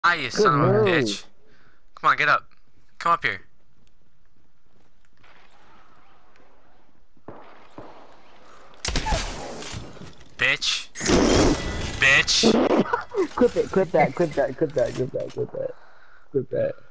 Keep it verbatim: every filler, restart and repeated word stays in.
Ah, you Good son of a move. bitch. Come on, get up. Come up here. Bitch. Bitch. Clip it, clip that, clip that, clip that, clip that, clip that. Clip that.